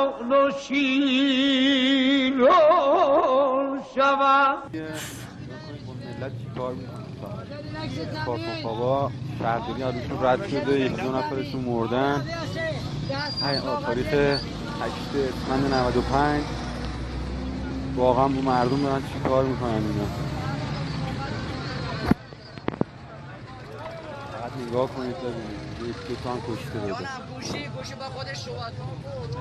نوشین شود. ملت چی کار میکنن؟ کارتون خوابا شهرداری عروشون رد شده، یکی دو نفرشون مردن. تاریخ 8 اسفند 95. واقعا با مردم دارن چی کار میکنن اینا؟ فقط نگاه کنید ببینید یک دو تا هم کشته بده. گوشی با خودش صحبت کن.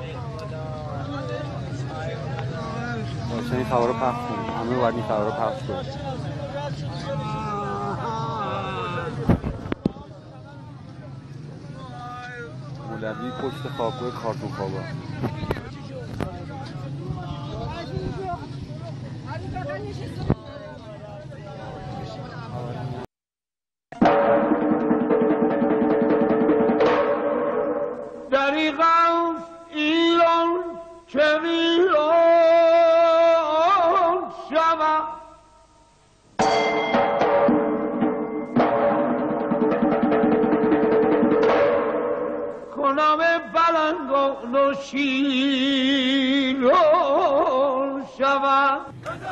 واسه این خبر رو پخش کنید، همه باید این خبر رو پخش کنید. مولوی پشت خوابگاه کارتون خوابا. دریغم ایران که ویران شود. کنم بلند و نوشین شود.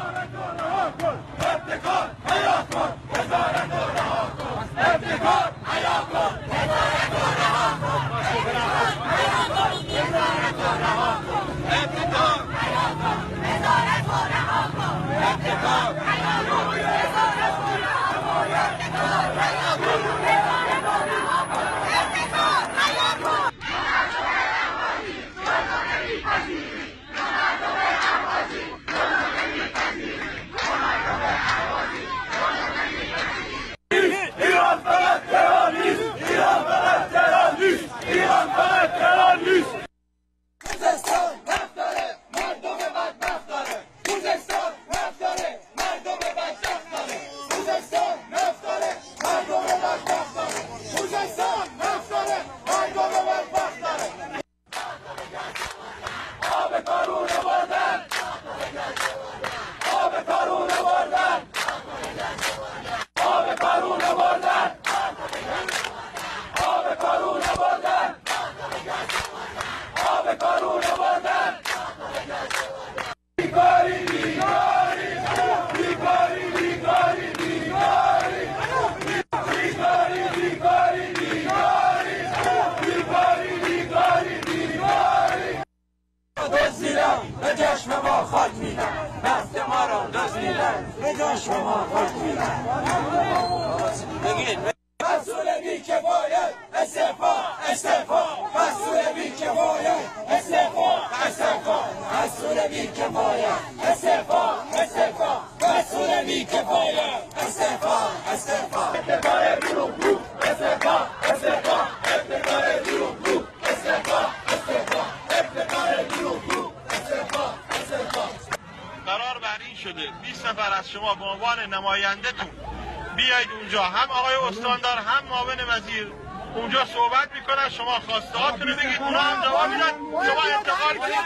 ابتکار حیا کن، وزارت رو رها کن. ابتکار حیا کن، وزارت رو رها کن. وزارت رو رها کن. ابتکار حیا کن، وزارت رو رها کن. ابتکار حیا کن، وزارت رو رها کن. ابتکار حیا کن، وزارت رو رها کن. ابتکار حیا کن. ایران فقط تهران نیست. ایران فقط تهران نیست. ایران فقط تهران نیست. خوزستان نفت داره، مردم بدبخت داره. خوزستان نفت داره، مردم بدبخت داره. خوزستان نفت داره، مردم بدبخت داره. خوزستان نفت داره، مردم بدبخت داره. آب کارون بردن، آب کارون بردن، آب کارون بردن، آب کارون بردن، آب کارون بردن. بیکاری بیکاری بیکاری بیکاری بیکاری بیکاری بیکاری بیکاری بیکاری بیکاری. دزدیدن به چشم ما خاک میدن، نفت ما را دزدیدن به چشم ما خاک میدن. بگید مسئول بی‌کفایت استعفا استعفا. مسئول بی‌کفایت استعفا استعفا. مسئول بی‌کفایت استعفا استعفا. مسئول بی‌کفایت استعفا استعفا. ابتکار بیرون رو استعفا استعفا. ابتکار بیرون رو استعفا استعفا. ابتکار بیرون رو استعفا استعفا. قرار بر این شده 20 نفر از شما به عنوان نماینده‌تون بیایید اونجا، هم آقای استاندار هم معاون وزیر اونجا صحبت میکنن. شما خواسته هاتون رو بگید، اونا هم جواب میدن، شما انتقال بدید.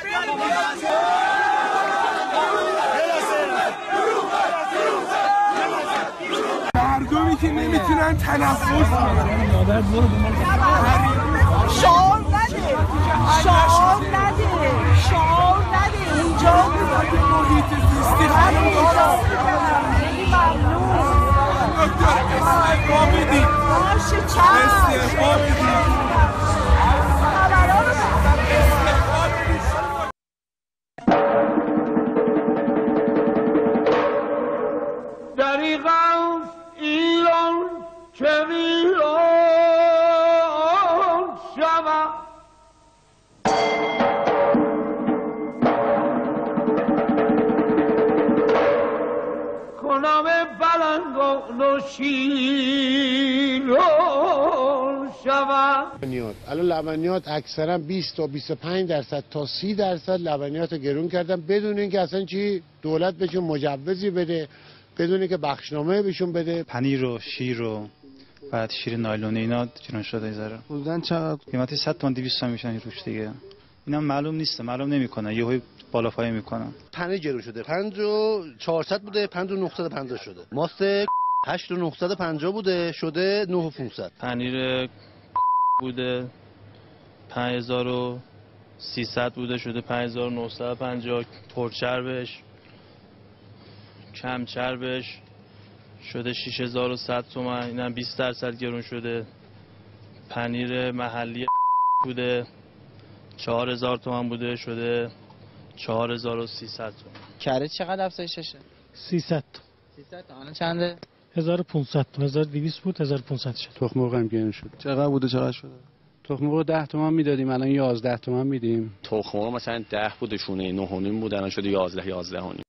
مردمی که نمیتونن تنفس کنن. شعار نده، شعار نده، شعار نده. اینجا محیط زیستی استعفا بدید. باشه چند استعفا بدید. دریغم ایران که ویران شود. کنم بلند و نوشین شود. الان لبنیات اکثرا 20 تا 25% تا 30% لبنیات رو گرون کردن بدون اینکه اصلا چی دولت بهشون مجوزی بده، بدون اینکه بخشنامه بهشون بده. پنیر و شیر و بعد شیر نایلونی اینا گرون شده ایزاره. حدوداً چقدر قیمتی 100 تا 200 تا میشن روش دیگه. اینا معلوم نیست، معلوم نمیکنه، یهو بالا پایین میکنن. پنیر گرون شده، 5400 بوده 5950 شده. ماست 8950 بوده شده 9500. پنیر بوده 5000 300 بوده شده 5950. پرچربش کم چربش شده 6100 تومان، اینم 20% گرون شده. پنیر محلی بوده 4000 تومان بوده شده 4300 تومان. کره چقدر افزایششه؟ 300 الان چنده؟ 1500 1200 بود 1500 شد. تخم مرغ هم گرون شد. چقدر بوده چقدر شده؟ تخم مرغ 10 تومان میدادیم الان 11 تومان میدیم. تخم مرغ مثلا 10 بوده شونه 9.5 بود الان شده 11.5.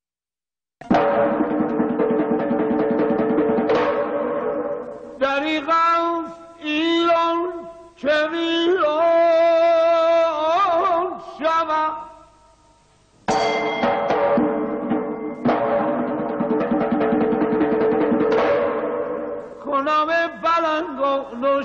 دریغم ایران چه ویران شود کنم بلنگان و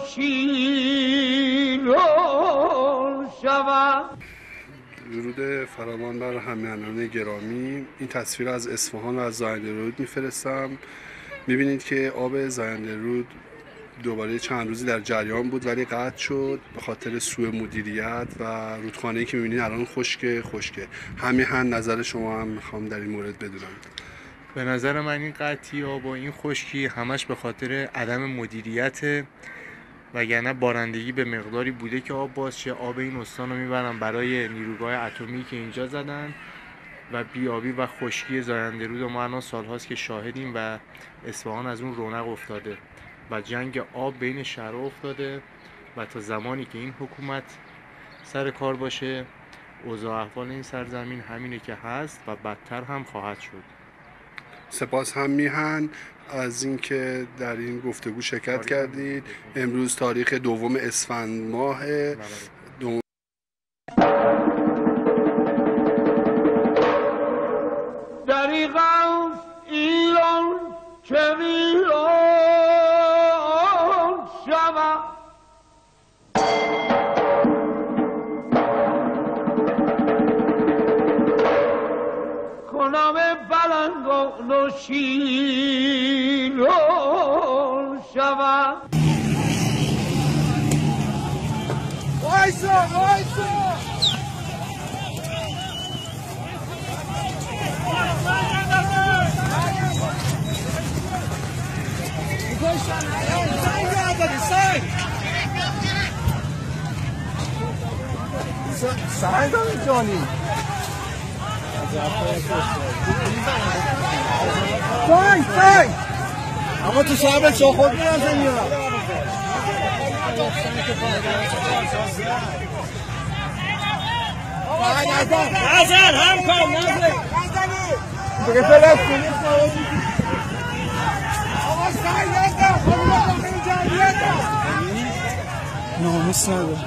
شیران شود. درود فراوان بر همیهنان گرامی. این تصویر از اصفهان و از زاینده رود میفرستم. میبینید که آب زاینده رود دوباره چند روزی در جریان بود ولی قطع شد به خاطر سوء مدیریت و رودخانه‌ای که میبینید الان خشکه. همیهن نظر شما هم میخوام در این مورد بدونم. به نظر من این قطعی آب و این خشکی همش به خاطر عدم مدیریت، وگرنه بارندگی به مقداری بوده که آب باز شه. آب این استان رو میبرن برای نیروگاه اتمی که اینجا زدن و بیابی و خشکی زاینده رود ما الان سالهاست که شاهدیم و اصفهان از اون رونق افتاده و جنگ آب بین شهرها افتاده و تا زمانی که این حکومت سر کار باشه اوضاع احوال این سرزمین همینه که هست و بدتر هم خواهد شد. سپاس هم میهن از اینکه در این گفتگو شرکت کردید. امروز تاریخ 2 اسفند ماه دریغم ایران چه ویران شود کنم بلنگان و شیران شود. وایسا سنگ داری جانی سنگ اما تو شب چه خود میرزه میرم نظر هم کن نظر دیگه فلت کنید آقا سنگ نزدم خودم این جمعیتم ناموس نداره.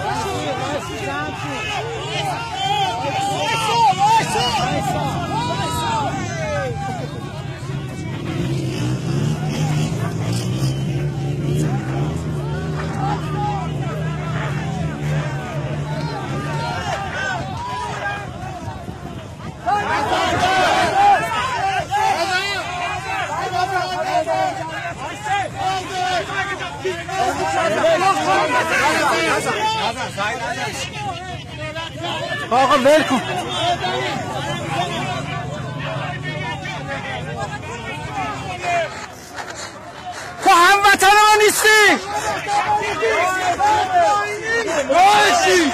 آقا ول کن تو هموطن ما نیستی باشی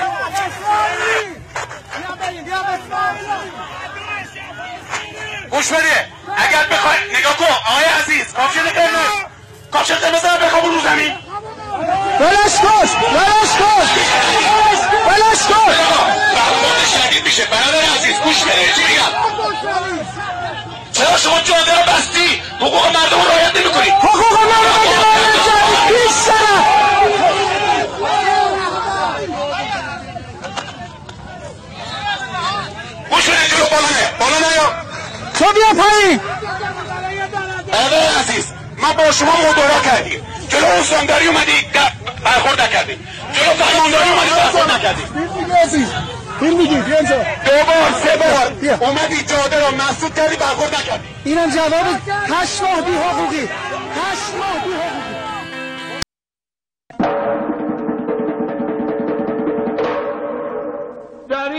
گوش بده اگر بخوای نگاه کن آقای عزیز کاپشن قرمز رو بخواب رو زمین بلش کن برخورد شدید میشه برادر عزیز گوش بده چی میگم چرا شما جاده رو بستی حقوق مردم رو رعایت نمی‌کنی حقوق مردم رو رعایت کردی بیشتر گوش بده جلو بالا نیا تو بیا پایین برادر عزیز ما با شما مدارا کردیم جلو استانداری اومدی برخورد نکردی جلو فرمانداری اومدی برخورد نکردی این میگی بیا اینجا 2 بار 3 بار اومدی جاده رو مسدود کردی برخورد نکردی اینم جواب 8 ماه بی حقوقی 8 ماه بی حقوقی در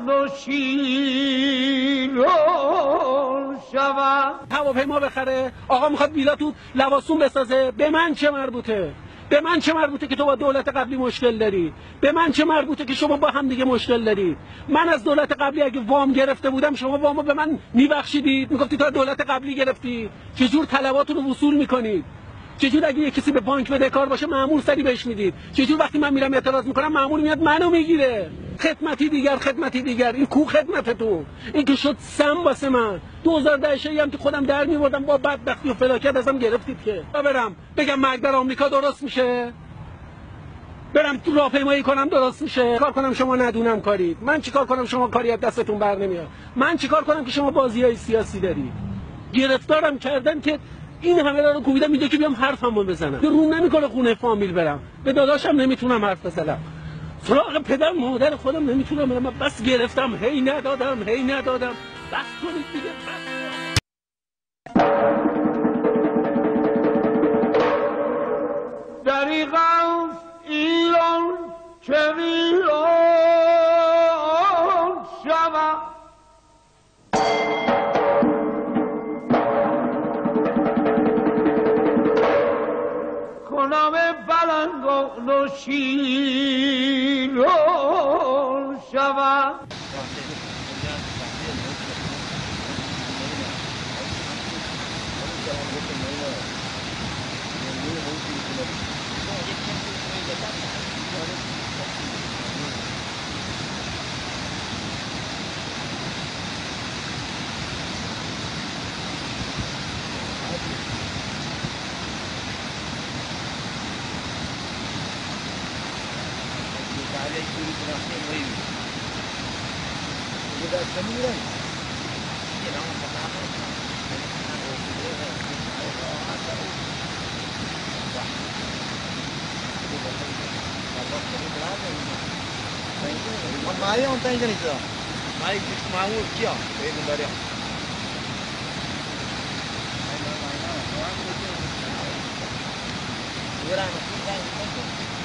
نوشینون شود. هواپیما بخره، آقا میخواد ویلا تو لواسون بسازه، به من چه مربوطه؟ به من چه مربوطه که تو با دولت قبلی مشکل داری؟ به من چه مربوطه که شما با هم دیگه مشکل داری؟ من از دولت قبلی اگه وام گرفته بودم شما وامو به من میبخشیدید؟ میگفتی تو از دولت قبلی گرفتی؟ چجور طلباتون رو وصول میکنید؟ چجور اگه یه کسی به بانک بدهکار باشه مأمور سری بهش میدید؟ چجور وقتی من میرم اعتراض میکنم مأمور میاد منو میگیره؟ خدمتی دیگر این کو خدمت تو؟ این که شد سم واسه من 2010 هم که خودم در میوردم با بدبختی و فلاکت ازم گرفتید که برم بگم مرگ در آمریکا درست میشه؟ برم تو راهپیمایی کنم درست میشه؟ کار کنم شما ندونم کارید؟ من چیکار کنم شما کاری از دستتون بر نمیاد؟ من چیکار کنم که شما بازیای سیاسی دارید؟ گرفتارم کردن که این همه رو کوبیدم میگه که بیام حرفمو بزنم. رو نمیکنه خونه فامیل برم. به داداشم نمیتونم حرف بزنم. سراغ پدر مادر خودم نمیتونم برم. بس گرفتم هی ندادم. بس کنید دیگه بس. دریغم ایران چه ویران شود. کنم بلند و نوشینون شود. Mari ontem jadi tu. Mari kita mahu kia. Ini dari. Orang kita itu.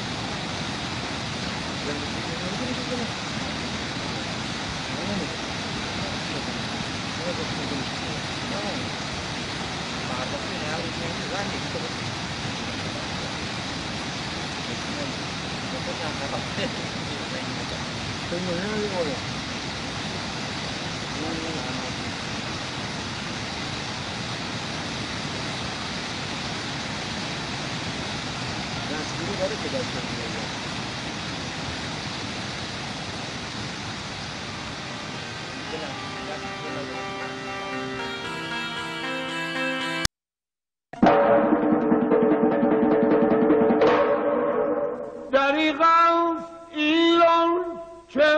دریغم ایران چه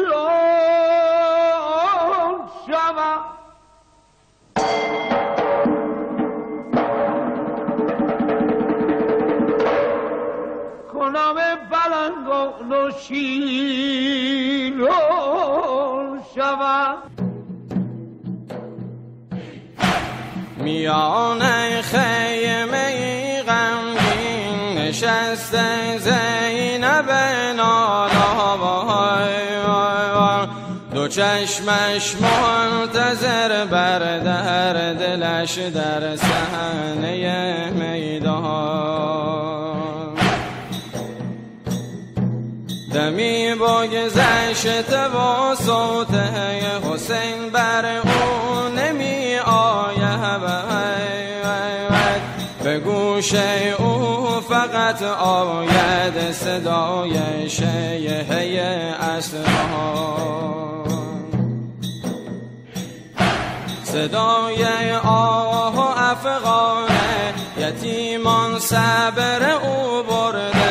ویران شود. کنم بلند و نوشینون شود. میان خیمه غمگین نشسته زینب نالا، دو چشمش منتظر بر در دلش در صحنه میدان. دمی بگذشته و صوت حسین بر او نمی آید، به گوش او فقط آید صدای شیهه اصفهان، صدای آه و افغانه یتیمان صبر او برده،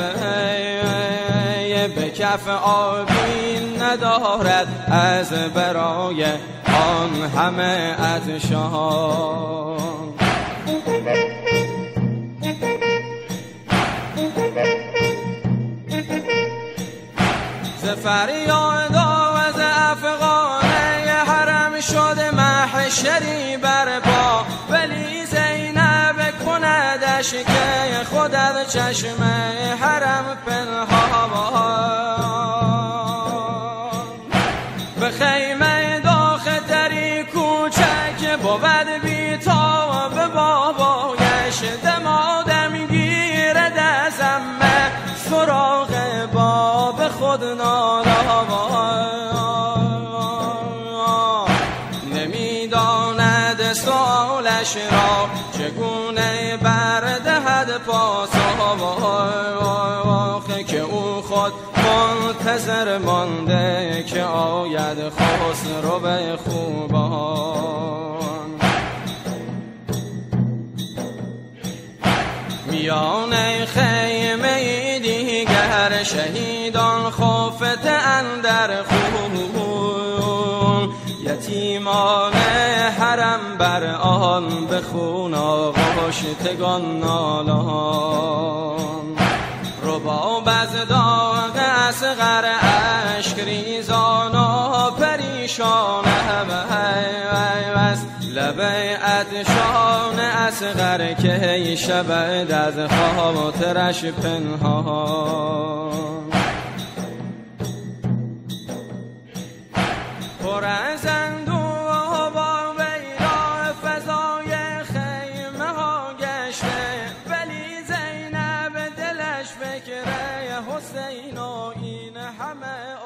به کف آبی ندارد از برای آن همه عطشان. ز فریاد آواز افغانه حرم شده محشری برپا، ولی زینب کندش که خود از چشم حرم پنهان. خود نالا، نمیداند سوالش را چگونه بردهد پاسخ، که او خود منتظر مانده که آید خسرو به خوبان. میان خیمه دیگر شهیدان خفته اندر خون، یتیمان حرم بر آن به خون آغاشتگان نالان. رباب از داغ اصغر اشک ریزان و پریشان است، لب عطشان اصغر که شبد از خاطرش پنهان. پر از اندوه با ویرا فضای خیمه ها گشته، ولی زینب دلش فکر حسین و این همه